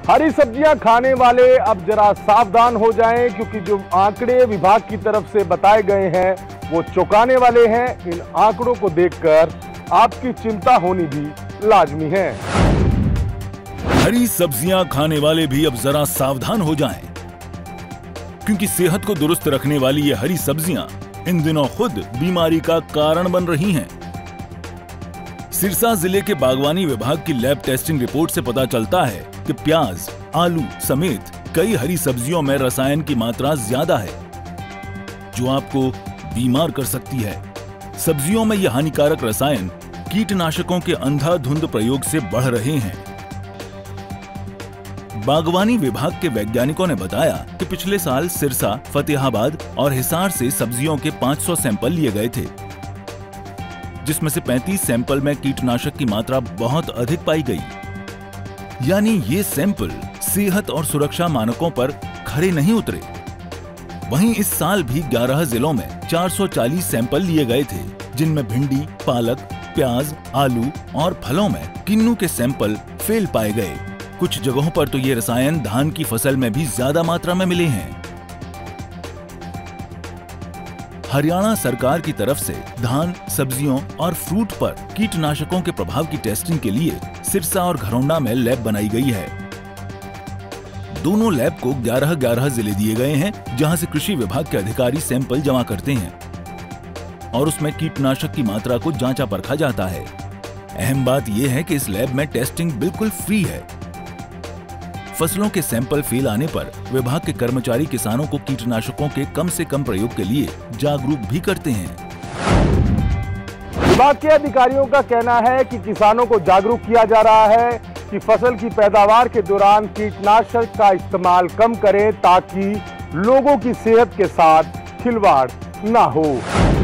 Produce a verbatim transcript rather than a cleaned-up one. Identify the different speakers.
Speaker 1: हरी सब्जियां खाने वाले अब जरा सावधान हो जाएं, क्योंकि जो आंकड़े विभाग की तरफ से बताए गए हैं वो चौंकाने वाले हैं। इन आंकड़ों को देखकर आपकी चिंता होनी भी लाजमी है।
Speaker 2: हरी सब्जियां खाने वाले भी अब जरा सावधान हो जाएं, क्योंकि सेहत को दुरुस्त रखने वाली ये हरी सब्जियां इन दिनों खुद बीमारी का कारण बन रही हैं। सिरसा जिले के बागवानी विभाग की लैब टेस्टिंग रिपोर्ट से पता चलता है कि प्याज, आलू समेत कई हरी सब्जियों में रसायन की मात्रा ज्यादा है, जो आपको बीमार कर सकती है। सब्जियों में यह हानिकारक रसायन कीटनाशकों के अंधाधुंध प्रयोग से बढ़ रहे हैं। बागवानी विभाग के वैज्ञानिकों ने बताया कि पिछले साल सिरसा, फतेहाबाद और हिसार से सब्जियों के पाँच सौ सैंपल लिए गए थे, जिसमें से पैंतीस सैंपल में कीटनाशक की मात्रा बहुत अधिक पाई गई। यानी ये सैंपल सेहत और सुरक्षा मानकों पर खरे नहीं उतरे। वहीं इस साल भी ग्यारह जिलों में चार सौ चालीस सैंपल लिए गए थे, जिनमें भिंडी, पालक, प्याज, आलू और फलों में किन्नू के सैंपल फेल पाए गए। कुछ जगहों पर तो ये रसायन धान की फसल में भी ज्यादा मात्रा में मिले हैं। हरियाणा सरकार की तरफ से धान, सब्जियों और फ्रूट पर कीटनाशकों के प्रभाव की टेस्टिंग के लिए सिरसा और घरौंडा में लैब बनाई गई है। दोनों लैब को ग्यारह ग्यारह जिले दिए गए हैं, जहां से कृषि विभाग के अधिकारी सैंपल जमा करते हैं और उसमें कीटनाशक की मात्रा को जांचा परखा जाता है। अहम बात यह है कि इस लैब में टेस्टिंग बिल्कुल फ्री है। फसलों के सैंपल फेल आने पर विभाग के कर्मचारी किसानों को कीटनाशकों के कम से कम प्रयोग के लिए जागरूक भी करते हैं।
Speaker 1: विभाग के अधिकारियों का कहना है कि किसानों को जागरूक किया जा रहा है कि फसल की पैदावार के दौरान कीटनाशक का इस्तेमाल कम करें, ताकि लोगों की सेहत के साथ खिलवाड़ ना हो।